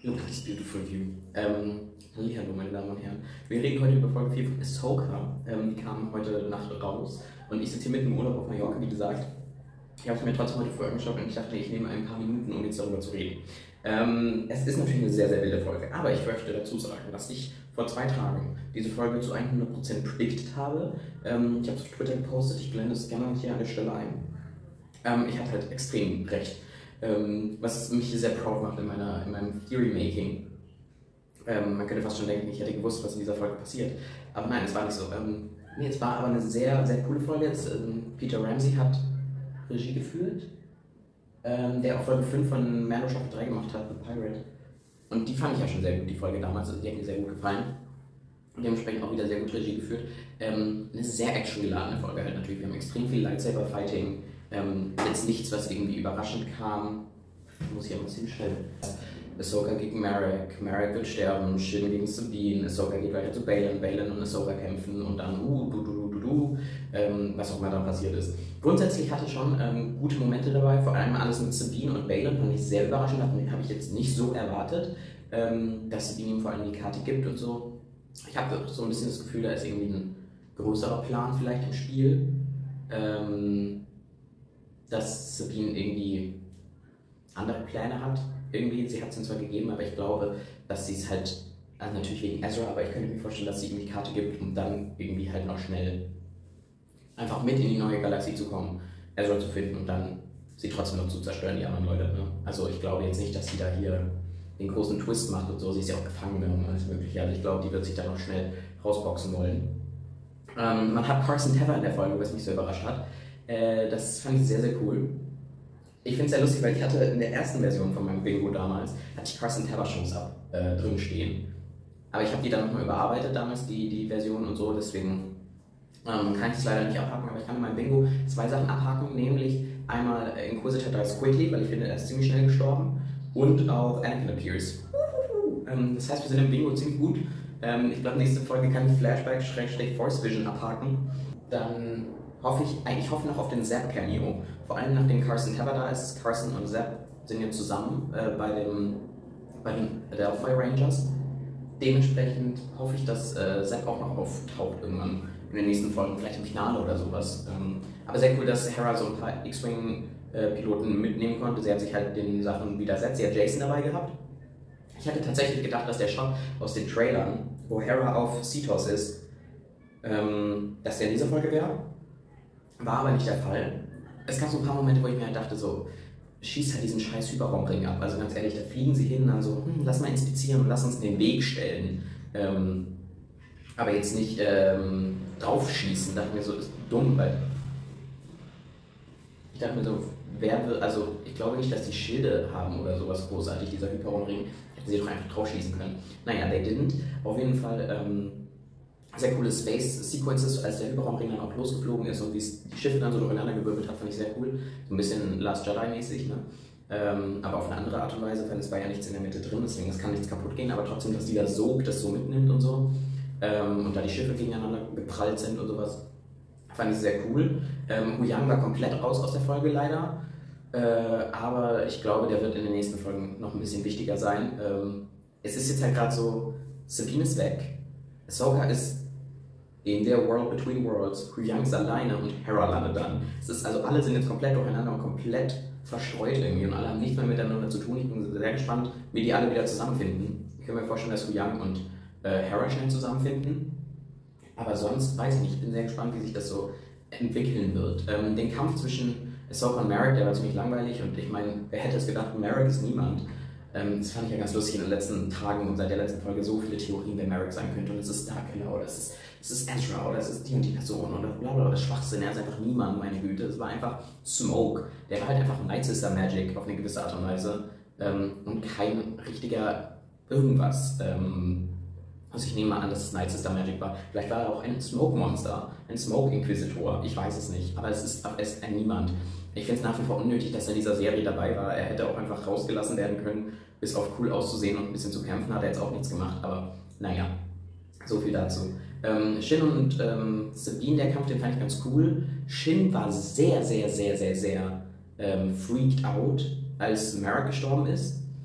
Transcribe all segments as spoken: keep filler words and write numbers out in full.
Look at this beautiful view. Ähm, hallo, meine Damen und Herren. Wir reden heute über Folge vier von Ahsoka. Ähm, die kam heute Nacht raus. Und ich sitze hier mitten im Urlaub auf Mallorca, wie gesagt. Ich habe es mir trotzdem heute vorher angeschaut und ich dachte, ich nehme ein paar Minuten, um jetzt darüber zu reden. Ähm, es ist natürlich eine sehr, sehr wilde Folge. Aber ich möchte dazu sagen, dass ich vor zwei Tagen diese Folge zu hundert Prozent predicted habe. Ähm, ich habe es auf Twitter gepostet, ich blende es gerne hier an der Stelle ein. Ähm, ich hatte halt extrem recht. Ähm, was mich sehr proud macht in, meiner, in meinem Theory-Making. Ähm, man könnte fast schon denken, ich hätte gewusst, was in dieser Folge passiert. Aber nein, es war nicht so. Ähm, nee, es war aber eine sehr, sehr coole Folge. Jetzt, ähm, Peter Ramsey hat Regie geführt, ähm, der auch Folge fünf von Mando Staffel drei gemacht hat, The Pirate. Und die fand ich ja schon sehr gut, die Folge damals. Also die hat mir sehr gut gefallen. Und dementsprechend auch wieder sehr gut Regie geführt. Ähm, eine sehr actiongeladene Folge halt natürlich. Wir haben extrem viel Lightsaber-Fighting. Ähm, jetzt nichts, was irgendwie überraschend kam. Ich muss hier mal was hinstellen. Ahsoka gegen Marek, Marek wird sterben, Shin gegen Sabine, Ahsoka geht weiter zu Baylan, Baylan und Ahsoka kämpfen und dann uh, du, du, du, du, du, ähm, was auch immer dann passiert ist. Grundsätzlich hatte ich schon ähm, gute Momente dabei, vor allem alles mit Sabine und Baylan fand ich sehr überraschend, den habe ich jetzt nicht so erwartet, ähm, dass Sabine ihm vor allem die Karte gibt und so. Ich habe so ein bisschen das Gefühl, da ist irgendwie ein größerer Plan vielleicht im Spiel, ähm, dass Sabine irgendwie andere Pläne hat. Irgendwie, sie hat es ihm zwar gegeben, aber ich glaube, dass sie es halt, also natürlich wegen Ezra, aber ich könnte mir vorstellen, dass sie ihm die Karte gibt, um dann irgendwie halt noch schnell einfach mit in die neue Galaxie zu kommen, Ezra zu finden und dann sie trotzdem noch zu zerstören, die anderen Leute. Ne? Also ich glaube jetzt nicht, dass sie da hier den großen Twist macht und so, sie ist ja auch Gefangene und alles mögliche, also ich glaube, die wird sich da noch schnell rausboxen wollen. Ähm, man hat Carson Teva in der Folge, was mich so überrascht hat. Äh, das fand ich sehr, sehr cool. Ich finde es sehr lustig, weil ich hatte in der ersten Version von meinem Bingo damals, hatte ich Carson Teva Shows ab äh, drin stehen. Aber ich habe die dann nochmal überarbeitet damals, die, die Version und so, deswegen ähm, kann ich es leider nicht abhaken, aber ich kann in meinem Bingo zwei Sachen abhaken, nämlich einmal Inquisitor dies quickly, weil ich finde, er ist ziemlich schnell gestorben, und auch Anakin appears. Ähm, das heißt, wir sind im Bingo ziemlich gut. Ähm, ich glaube, nächste Folge kann ich Flashback-Force Vision abhaken. Dann hoffe ich, ich hoffe noch auf den Zap-Cameo. Vor allem nachdem Carson Teva da ist. Carson und Zap sind ja zusammen äh, bei, dem, bei den Adelphi Rangers. Dementsprechend hoffe ich, dass äh, Zap auch noch auftaucht irgendwann in den nächsten Folgen, vielleicht im Finale oder sowas. Ähm, aber sehr cool, dass Hera so ein paar X-Wing-Piloten mitnehmen konnte. Sie hat sich halt den Sachen widersetzt. Sie hat Jason dabei gehabt. Ich hätte tatsächlich gedacht, dass der Shot aus den Trailern, wo Hera auf Cetos ist, ähm, dass der in dieser Folge wäre. War aber nicht der Fall. Es gab so ein paar Momente, wo ich mir halt dachte, so, schieß halt diesen scheiß Hyperraumring ab. Also ganz ehrlich, da fliegen sie hin, dann so, hm, lass mal inspizieren und lass uns in den Weg stellen. Ähm, aber jetzt nicht ähm, draufschießen. Da dachte ich mir so, das ist dumm, weil ich dachte mir so, wer will, also ich glaube nicht, dass die Schilde haben oder sowas großartig, dieser Hyperraumring. Hätten sie doch einfach draufschießen können. Naja, they didn't. Auf jeden Fall, ähm, sehr coole Space-Sequences, als der Hyperraumring dann auch losgeflogen ist und wie es die Schiffe dann so durcheinander gewirbelt hat, fand ich sehr cool. So ein bisschen Last Jedi-mäßig, ne? Ähm, aber auf eine andere Art und Weise, weil es war ja nichts in der Mitte drin, deswegen es kann nichts kaputt gehen, aber trotzdem, dass die da Sog das so mitnimmt und so. Ähm, und da die Schiffe gegeneinander geprallt sind und sowas, fand ich sehr cool. Ähm, Huyang war komplett raus aus der Folge leider, äh, aber ich glaube, der wird in den nächsten Folgen noch ein bisschen wichtiger sein. Ähm, es ist jetzt halt gerade so, Sabine ist weg, Ahsoka ist in der World Between Worlds, Huyang ist alleine und Hera landet dann. Es ist also, alle sind jetzt komplett durcheinander und komplett verstreut irgendwie und alle haben nichts mehr miteinander zu tun. Ich bin sehr gespannt, wie die alle wieder zusammenfinden. Ich kann mir vorstellen, dass Huyang und äh, Hera schnell zusammenfinden. Aber sonst weiß ich nicht, ich bin sehr gespannt, wie sich das so entwickeln wird. Ähm, den Kampf zwischen Ahsoka und Marek, der war ziemlich langweilig und ich meine, wer hätte es gedacht, Marek ist niemand. Ähm, das fand ich ja ganz lustig in den letzten Tagen und seit der letzten Folge so viele Theorien, wer Marek sein könnte und es ist Starkiller oder es ist, es ist Ezra oder es ist die und die Person oder bla bla, das Schwachsinn, er ist einfach niemand, meine Güte, es war einfach Smoke, der war halt einfach Night Sister Magic auf eine gewisse Art und Weise ähm, und kein richtiger irgendwas. Ähm, also ich nehme mal an, dass es Night Sister Magic war, vielleicht war er auch ein Smoke Monster, ein Smoke Inquisitor, ich weiß es nicht, aber es ist, es ist ein Niemand. Ich finde es nach wie vor unnötig, dass er in dieser Serie dabei war. Er hätte auch einfach rausgelassen werden können, bis auf cool auszusehen und ein bisschen zu kämpfen, hat er jetzt auch nichts gemacht, aber naja, so viel dazu. Ähm, Shin und ähm, Sabine, der Kampf, den fand ich ganz cool. Shin war sehr, sehr, sehr, sehr, sehr ähm, freaked out, als Marek gestorben ist.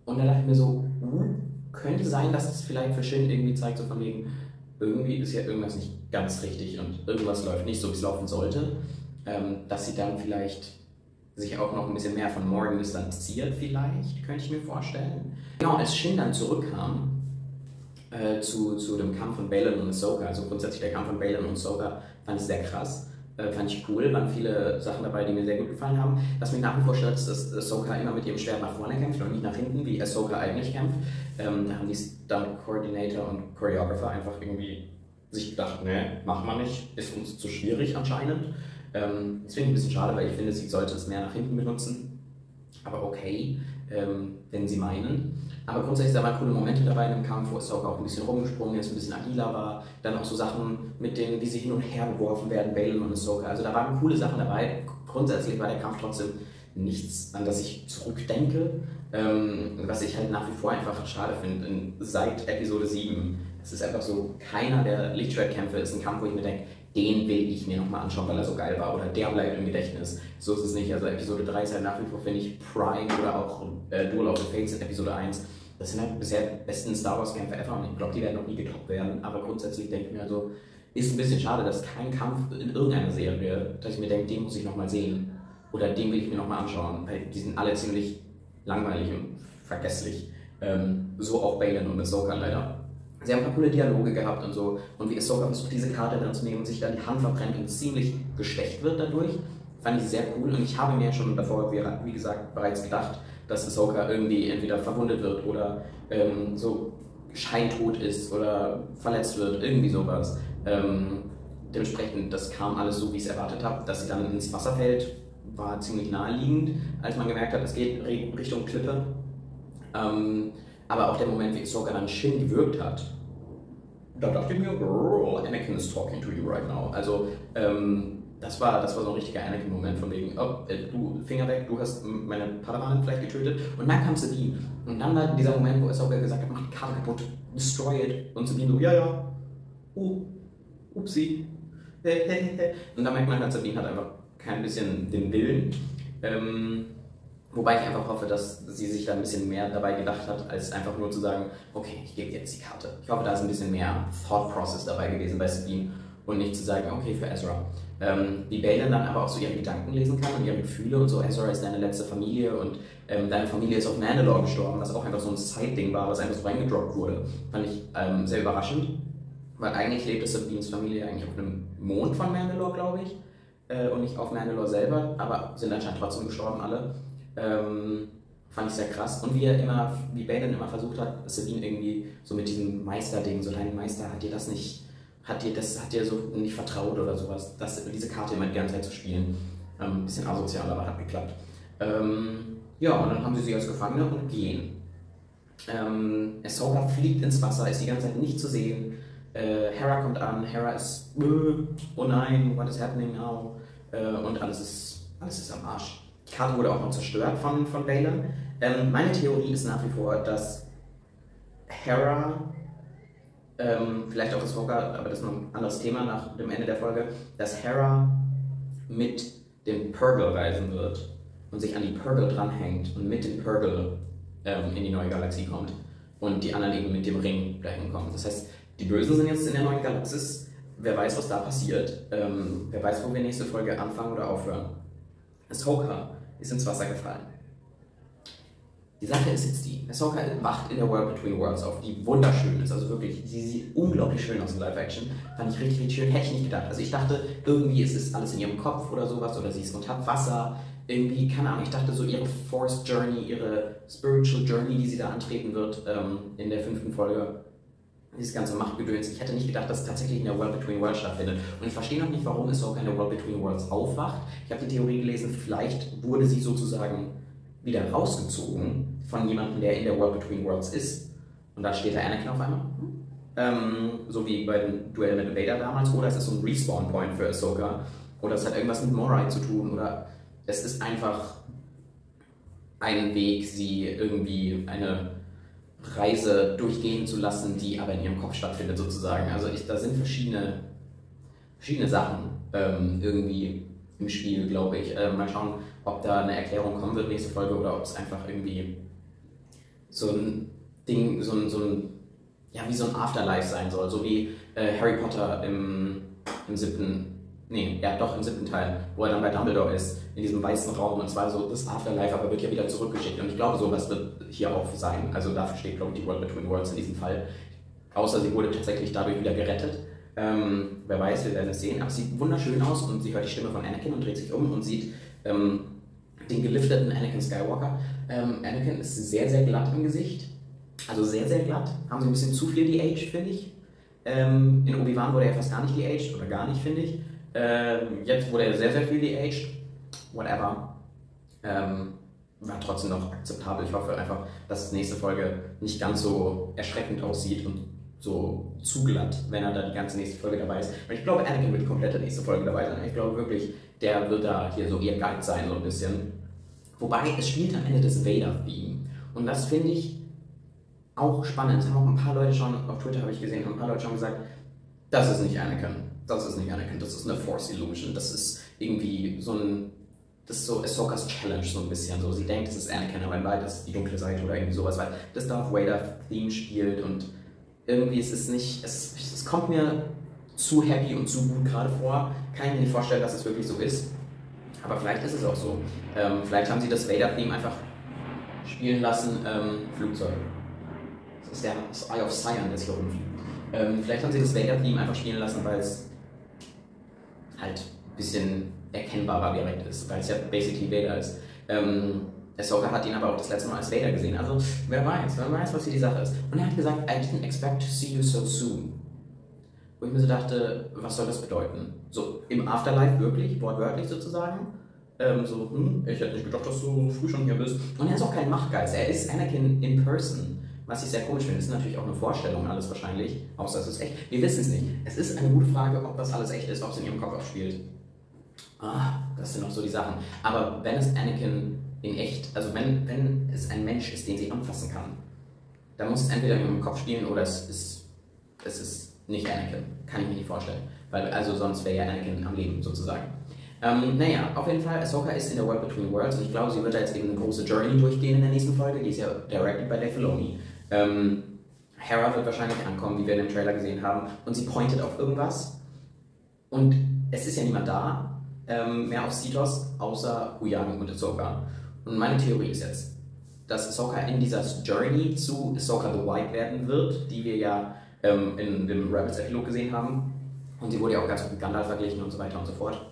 Und da dachte ich mir so, uh, könnte sein, dass das vielleicht für Shin irgendwie zeigt, so von wegen, irgendwie ist ja irgendwas nicht ganz richtig und irgendwas läuft nicht so, wie es laufen sollte. Ähm, dass sie dann vielleicht sich auch noch ein bisschen mehr von Morgan distanziert, vielleicht, könnte ich mir vorstellen. Genau, als Shin dann zurückkam äh, zu, zu dem Kampf von Baylan und Ahsoka, also grundsätzlich der Kampf von Baylan und Ahsoka, fand ich sehr krass. Äh, fand ich cool, waren viele Sachen dabei, die mir sehr gut gefallen haben. Was mich nach wie vor stört, ist, dass Ahsoka immer mit ihrem Schwert nach vorne kämpft und nicht nach hinten, wie Ahsoka eigentlich kämpft. Ähm, da haben die Stunt-Coordinator und Choreographer einfach irgendwie sich gedacht, ne, machen wir nicht, ist uns zu schwierig anscheinend. Ähm, das finde ich ein bisschen schade, weil ich finde, sie sollte es mehr nach hinten benutzen. Aber okay, ähm, wenn sie meinen. Aber grundsätzlich da waren coole Momente dabei in dem Kampf, wo Ahsoka auch ein bisschen rumgesprungen ist, ein bisschen agiler war. Dann auch so Sachen mit denen, wie sie hin und her geworfen werden, Baylan und Ahsoka. Also da waren coole Sachen dabei. Grundsätzlich war der Kampf trotzdem nichts, an das ich zurückdenke. Ähm, was ich halt nach wie vor einfach schade finde, seit Episode sieben. Es ist einfach so, keiner der Lichtschwertkämpfe ist ein Kampf, wo ich mir denke, den will ich mir nochmal anschauen, weil er so geil war, oder der bleibt im Gedächtnis. So ist es nicht. Also Episode drei ist halt nach wie vor, finde ich, Prime oder auch äh, Duel of the Fates in Episode eins. Das sind halt bisher die besten Star Wars Kämpfe ever und ich glaube, die werden noch nie getoppt werden. Aber grundsätzlich denke ich mir also, ist ein bisschen schade, dass kein Kampf in irgendeiner Serie, dass ich mir denke, den muss ich nochmal sehen. Oder den will ich mir nochmal anschauen, weil die sind alle ziemlich langweilig und vergesslich. Ähm, so auch Baylan und Ahsoka leider. Sie haben ein paar coole Dialoge gehabt und so. Und wie Ahsoka versucht, diese Karte dann zu nehmen und sich dann die Hand verbrennt und ziemlich geschwächt wird dadurch, fand ich sehr cool. Und ich habe mir schon davor, wie gesagt, bereits gedacht, dass Ahsoka irgendwie entweder verwundet wird oder ähm, so scheintot ist oder verletzt wird, irgendwie sowas. Ähm, dementsprechend, das kam alles so, wie ich es erwartet habe. Dass sie dann ins Wasser fällt, war ziemlich naheliegend, als man gemerkt hat, es geht Richtung Klippe. Ähm, Aber auch der Moment, wie Ahsoka dann Shin gewürgt hat, da dachte ich mir, girl, Anakin is talking to you right now. Also, ähm, das, war, das war so ein richtiger Anakin-Moment von wegen, oh, äh, du, Finger weg, du hast meine Padawanin vielleicht getötet. Und dann kam Sabine. Und dann war dieser Moment, wo Ahsoka gesagt hat, mach die Karte kaputt, destroy it. Und Sabine so, ja, ja, uh, upsi. Und dann merkt man halt, Sabine hat einfach kein bisschen den Willen. Ähm, Wobei ich einfach hoffe, dass sie sich da ein bisschen mehr dabei gedacht hat, als einfach nur zu sagen, okay, ich gebe jetzt die Karte. Ich hoffe, da ist ein bisschen mehr Thought Process dabei gewesen bei Sabine und nicht zu sagen, okay, für Ezra. Ähm, wie Baylan dann aber auch so ihre Gedanken lesen kann und ihre Gefühle und so. Ezra ist deine letzte Familie und ähm, deine Familie ist auf Mandalore gestorben, was auch einfach so ein Side-Ding war, was einfach so reingedroppt wurde. Fand ich ähm, sehr überraschend, weil eigentlich lebt Sabines Familie eigentlich auf einem Mond von Mandalore, glaube ich, äh, und nicht auf Mandalore selber, aber sind anscheinend trotzdem gestorben alle. Ähm, fand ich sehr krass. Und wie er immer, wie Baylan immer versucht hat, Sabine irgendwie so mit diesem Meister-Ding, so dein Meister hat dir das nicht, hat dir das, hat dir so nicht vertraut oder sowas, das, diese Karte immer die ganze Zeit zu spielen. Ähm, ein bisschen asozial, aber hat geklappt. Ähm, ja, und dann haben sie sie als Gefangene und gehen. Ähm, Ahsoka fliegt ins Wasser, ist die ganze Zeit nicht zu sehen. Äh, Hera kommt an, Hera ist, äh, oh nein, what is happening now? Äh, und alles ist, alles ist am Arsch. Die Karte wurde auch noch zerstört von, von Baylan. Ähm, meine Theorie ist nach wie vor, dass Hera, ähm, vielleicht auch Ahsoka, aber das ist noch ein anderes Thema nach dem Ende der Folge, dass Hera mit dem Purrgil reisen wird und sich an die Purrgil dranhängt und mit dem Purrgil ähm, in die neue Galaxie kommt und die anderen eben mit dem Ring dahin kommen. Das heißt, die Bösen sind jetzt in der neuen Galaxis. Wer weiß, was da passiert. Ähm, wer weiß, wo wir nächste Folge anfangen oder aufhören. Ahsoka ist ins Wasser gefallen. Die Sache ist jetzt die, Ahsoka wacht in der World Between Worlds auf, die wunderschön ist, also wirklich, sie sieht unglaublich schön aus in Live-Action, fand ich richtig, richtig schön, hätte ich nicht gedacht. Also ich dachte, irgendwie ist es alles in ihrem Kopf oder sowas, oder sie ist unter Wasser, irgendwie, keine Ahnung, ich dachte so ihre Forced Journey, ihre Spiritual Journey, die sie da antreten wird ähm, in der fünften Folge, dieses ganze Machtgedöns. Ich hätte nicht gedacht, dass es tatsächlich in der World Between Worlds stattfindet. Und ich verstehe noch nicht, warum Ahsoka in der World Between Worlds aufwacht. Ich habe die Theorie gelesen, vielleicht wurde sie sozusagen wieder rausgezogen von jemandem, der in der World Between Worlds ist. Und da steht da Anakin auf einmal. Ähm, so wie bei dem Duell mit Vader damals. Oder es ist so ein Respawn-Point für Ahsoka. Oder es hat irgendwas mit Morai zu tun. Oder es ist einfach ein Weg, sie irgendwie eine Reise durchgehen zu lassen, die aber in ihrem Kopf stattfindet sozusagen. Also ich, da sind verschiedene, verschiedene Sachen ähm, irgendwie im Spiel, glaube ich. Äh, mal schauen, ob da eine Erklärung kommen wird nächste Folge oder ob es einfach irgendwie so ein Ding, so ein, so ein, ja, wie so ein Afterlife sein soll, so wie äh, Harry Potter im, im siebten, nee, ja doch im siebten Teil, wo er dann bei Dumbledore ist, in diesem weißen Raum, und zwar so das Afterlife, aber wird ja wieder zurückgeschickt, und ich glaube, sowas wird hier auch sein, also dafür steht, glaube ich, die World Between Worlds in diesem Fall, außer sie wurde tatsächlich dadurch wieder gerettet. Ähm, wer weiß, wir werden es sehen, aber es sieht wunderschön aus, und sie hört die Stimme von Anakin und dreht sich um und sieht ähm, den gelifteten Anakin Skywalker. Ähm, Anakin ist sehr, sehr glatt im Gesicht, also sehr, sehr glatt, haben sie ein bisschen zu viel de-aged, finde ich. Ähm, in Obi-Wan wurde er fast gar nicht de-aged, oder gar nicht, finde ich. Ähm, jetzt wurde er sehr, sehr viel de-aged, whatever. Ähm, war trotzdem noch akzeptabel. Ich hoffe einfach, dass die nächste Folge nicht ganz so erschreckend aussieht und so zu glatt, wenn er da die ganze nächste Folge dabei ist. Und ich glaube, Anakin wird komplett in der nächsten Folge dabei sein. Ich glaube wirklich, der wird da hier so ihr Guide sein, so ein bisschen. Wobei, es spielt am Ende das Vader-Theme. Und das finde ich auch spannend. Das haben auch ein paar Leute schon, auf Twitter habe ich gesehen, haben ein paar Leute schon gesagt, das ist nicht Anakin. Das ist nicht Anakin, das ist eine Force Illusion. Das ist irgendwie so ein, das ist so Ahsokas Challenge so ein bisschen. So, sie denkt, es ist Anakin, aber in Wahrheit ist die dunkle Seite oder irgendwie sowas, weil das Darth Vader-Theme spielt, und irgendwie ist es nicht, es, es kommt mir zu happy und zu gut gerade vor. Kann ich mir nicht vorstellen, dass es wirklich so ist. Aber vielleicht ist es auch so. Ähm, vielleicht haben sie das Vader-Theme einfach spielen lassen. Ähm, Flugzeug. Das ist der das Eye of Sion, das hier rumfliegt. Ähm, vielleicht haben sie das Vader-Theme einfach spielen lassen, weil es halt ein bisschen erkennbarer direkt ist, weil es ja basically Vader ist. Ähm, Ahsoka hat ihn aber auch das letzte Mal als Vader gesehen, also wer weiß, wer weiß, was hier die Sache ist. Und er hat gesagt, I didn't expect to see you so soon. Wo ich mir so dachte, was soll das bedeuten? So im Afterlife wirklich, wortwörtlich sozusagen. Ähm, so, hm, ich hätte nicht gedacht, dass du so früh schon hier bist. Und er ist auch kein Machtgeist, er ist Anakin in person. Was ich sehr komisch finde, ist natürlich auch eine Vorstellung, alles wahrscheinlich, außer es ist echt. Wir wissen es nicht. Es ist eine gute Frage, ob das alles echt ist, ob es in ihrem Kopf abspielt. Ah, das sind noch so die Sachen. Aber wenn es Anakin in echt, also wenn, wenn es ein Mensch ist, den sie anfassen kann, dann muss es entweder in ihrem Kopf spielen oder es ist, es ist nicht Anakin. Kann ich mir nicht vorstellen. Weil, also sonst wäre ja Anakin am Leben, sozusagen. Ähm, naja, auf jeden Fall, Ahsoka ist in der World Between Worlds, und ich glaube, sie wird da jetzt eben eine große Journey durchgehen in der nächsten Folge, die ist ja directed by Dave Filoni. Ähm, Hera wird wahrscheinlich ankommen, wie wir in dem Trailer gesehen haben, und sie pointet auf irgendwas, und es ist ja niemand da, ähm, mehr auf Seatos, außer Huyang und Ahsoka. Und meine Theorie ist jetzt, dass Ahsoka in dieser Journey zu Ahsoka the White werden wird, die wir ja ähm, in dem Rebels-Epilog gesehen haben, und sie wurde ja auch ganz gut mit Gandalf verglichen und so weiter und so fort.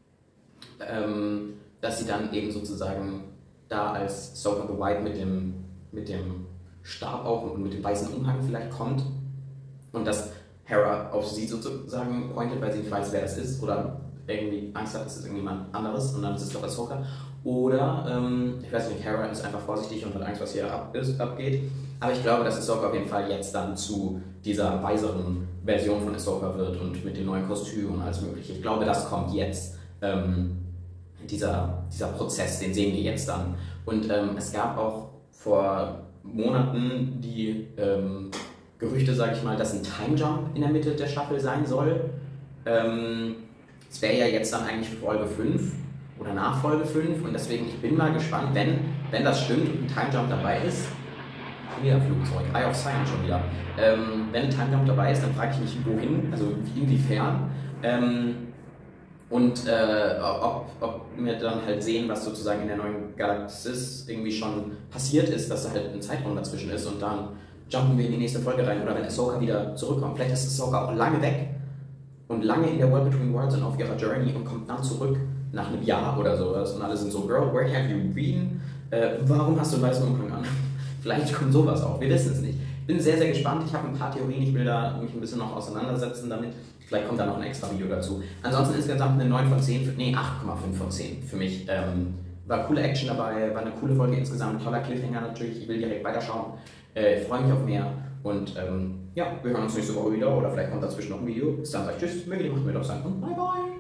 Ähm, dass sie dann eben sozusagen da als Ahsoka the White mit dem, mit dem Stab auch und mit dem weißen Umhang vielleicht kommt, und dass Hera auf sie sozusagen pointet, weil sie nicht weiß, wer das ist, oder irgendwie Angst hat, es ist irgendjemand anderes und dann ist es doch Ahsoka. Oder, ähm, ich weiß nicht, Hera ist einfach vorsichtig und hat Angst, was hier ab ist, abgeht. Aber ich glaube, dass Ahsoka auf jeden Fall jetzt dann zu dieser weiseren Version von Ahsoka wird und mit dem neuen Kostüm und alles mögliche. Ich glaube, das kommt jetzt. Ähm, dieser, dieser Prozess, den sehen wir jetzt dann. Und ähm, es gab auch vor Monaten die ähm, Gerüchte, sage ich mal, dass ein Time Jump in der Mitte der Staffel sein soll. Ähm, es wäre ja jetzt dann eigentlich Folge fünf oder nach Folge fünf, und deswegen, ich bin mal gespannt, wenn, wenn das stimmt und ein Time Jump dabei ist. Wieder Flugzeug, Eye of Sion schon wieder. Ähm, wenn ein Time Jump dabei ist, dann frage ich mich, wohin, also inwiefern. Ähm, Und äh, ob, ob wir dann halt sehen, was sozusagen in der neuen Galaxis irgendwie schon passiert ist, dass da halt ein Zeitraum dazwischen ist, und dann jumpen wir in die nächste Folge rein. Oder wenn Ahsoka wieder zurückkommt, vielleicht ist Ahsoka auch lange weg und lange in der World Between Worlds und auf ihrer Journey und kommt dann zurück nach einem Jahr oder sowas, und alle sind so, Girl, where have you been? Äh, warum hast du einen weißen Umhang an? Vielleicht kommt sowas auch, wir wissen es nicht. Ich bin sehr, sehr gespannt, ich habe ein paar Theorien, ich will da mich ein bisschen noch auseinandersetzen damit. Vielleicht kommt da noch ein extra Video dazu. Ansonsten insgesamt eine neun von zehn, für, nee, acht Komma fünf von zehn für mich. Ähm, war coole Action dabei, war eine coole Folge insgesamt, toller Cliffhanger natürlich, ich will direkt weiterschauen. Äh, ich freue mich auf mehr, und ähm, ja, wir hören uns nächste Woche wieder, oder vielleicht kommt dazwischen noch ein Video. Bis dann, sag ich tschüss, möge die Macht mir doch sein, und bye bye!